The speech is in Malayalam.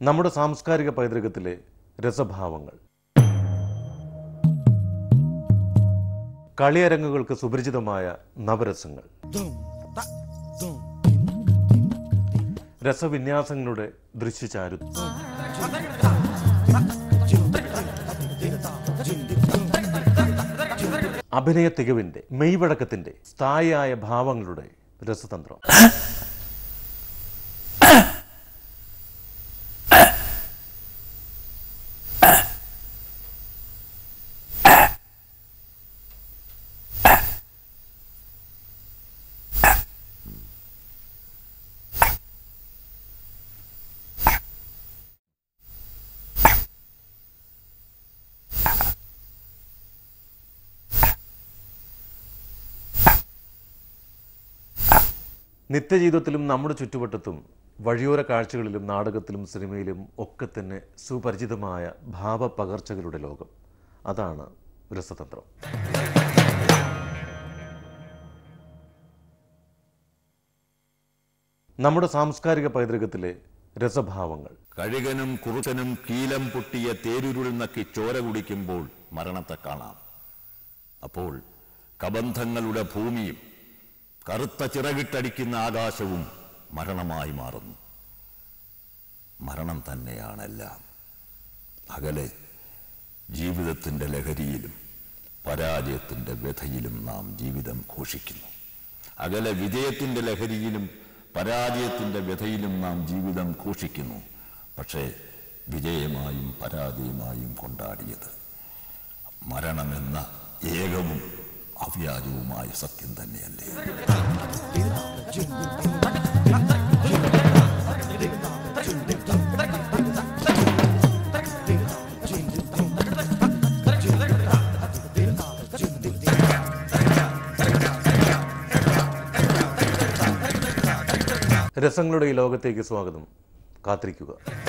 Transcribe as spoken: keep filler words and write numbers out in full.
നമ്മുടെ സാംസ്കാരിക പൈതൃകത്തിലെ രസഭാവങ്ങൾ. കളിയരങ്ങുകൾക്ക് സുപരിചിതമായ നവരസങ്ങൾ, രസവിന്യാസങ്ങളുടെ ദൃശ്യചാരുത്വം, അഭിനയ തികവിന്റെ, മെയ്വഴക്കത്തിന്റെ, സ്ഥായിയായ ഭാവങ്ങളുടെ രസതന്ത്രം. നിത്യജീവിതത്തിലും നമ്മുടെ ചുറ്റുവട്ടത്തും വഴിയോര കാഴ്ചകളിലും നാടകത്തിലും സിനിമയിലും ഒക്കെ തന്നെ സുപരിചിതമായ ഭാവപകർച്ചകളുടെ ലോകം. അതാണ് രസതന്ത്രം. നമ്മുടെ സാംസ്കാരിക പൈതൃകത്തിലെ രസഭാവങ്ങൾ. കഴുകനും കുറുക്കനും കീലം പൊട്ടിയ തേരുരുൾ നക്കി ചോര കുടിക്കുമ്പോൾ മരണത്തെ കാണാം. അപ്പോൾ കബന്ധങ്ങളുടെ ഭൂമിയും കറുത്ത ചിറകിട്ടടിക്കുന്ന ആകാശവും മരണമായി മാറുന്നു. മരണം തന്നെയാണെല്ലാം. അകലെ ജീവിതത്തിൻ്റെ ലഹരിയിലും പരാജയത്തിൻ്റെ വ്യഥയിലും നാം ജീവിതം ഘോഷിക്കുന്നു. അകലെ വിജയത്തിൻ്റെ ലഹരിയിലും പരാജയത്തിൻ്റെ വ്യഥയിലും നാം ജീവിതം ഘോഷിക്കുന്നു. പക്ഷേ വിജയമായും പരാജയമായും കൊണ്ടാടിയത് മരണമെന്ന ഏകവും അവ്യാജവുമായ സത്യം തന്നെയല്ലേ? രസങ്ങളുടെ ഈ ലോകത്തേക്ക് സ്വാഗതം. കാത്തിരിക്കുക.